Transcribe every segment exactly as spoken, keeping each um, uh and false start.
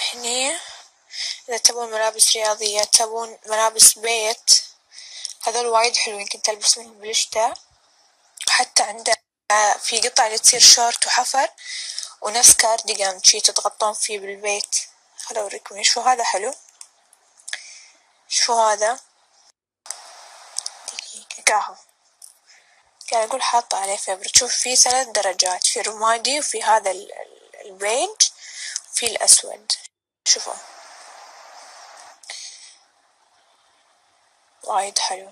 هني إذا تبون ملابس رياضية، تبون ملابس بيت، هذول وايد حلوين، كنت ألبس منهم بالشتا. وحتى عنده في قطع اللي تصير شورت وحفر ونفس كارديجان شي تتغطون فيه بالبيت. خلو أوريكم. شو هذا حلو، شو هذا دقيقة كاهو، كان أقول حاطة عليه فبرة. شوف فيه ثلاث درجات، في رمادي وفي هذا البيج وفي الأسود. شوفوا وايد حلو.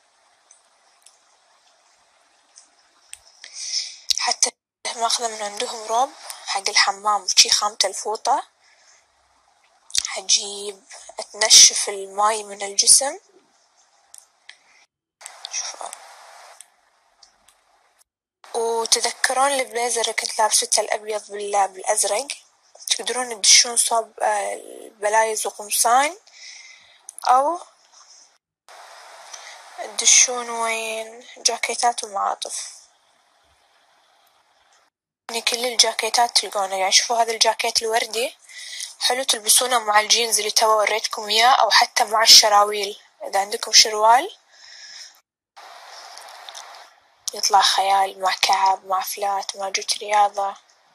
حتى ماخذة من عندهم روب حق الحمام وشي خامة الفوطة، عجيب، تنشف الماي من الجسم. شوفوا. وتذكرون البليزر اللي كنت لابسته الأبيض بالأزرق، تقدرون تدشون صوب البلايز وقمصان، أو تدشون وين جاكيتات ومعاطف. يعني كل الجاكيتات تلقونه. يعني شوفوا هذا الجاكيت الوردي حلو تلبسونه مع الجينز اللي توا وريتكم إياه، أو حتى مع الشراويل إذا عندكم شروال يطلع خيال، مع كعب، مع فلات، مع جوت رياضة.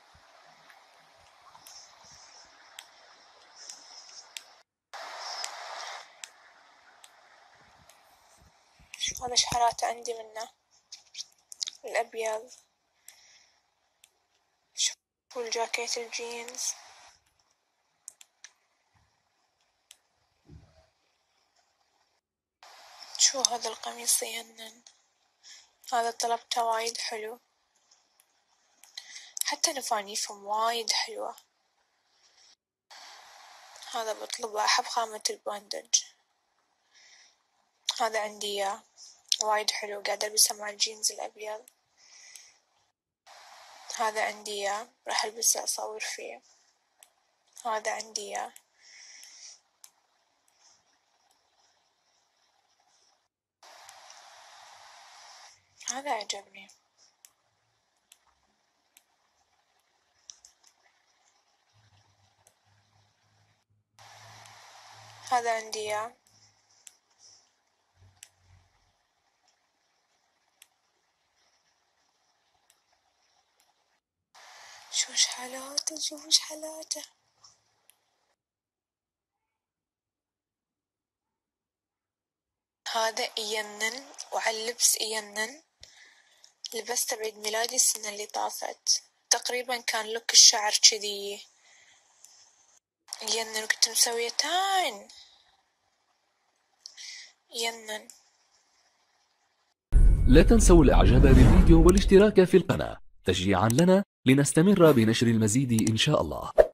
شوف هذا شحنات عندي منه الأبيض. شوفوا الجاكيت الجينز. شو هذا القميص ينن، هذا طلبته وايد حلو، حتى نفانيفهم وايد حلوة. هذا بطلبه، أحب خامة الباندج. هذا عندي إياه وايد حلو، قاعدة ألبسه مع الجينز الأبيض. هذا عندي إياه راح ألبسه أصور فيه. هذا عندي إياه. هذا عجبني. هذا عندي إياه. شو شحالاته، شوفوا شحالاته. هذا ينن وعلى اللبس ينن، لبسته بعيد ميلادي السنة اللي طافت، تقريبا كان لوك الشعر كذي ينن، كنت مسوية تاين ينن. لا تنسوا الاعجاب بالفيديو والاشتراك في القناة تشجيعا لنا لنستمر بنشر المزيد إن شاء الله.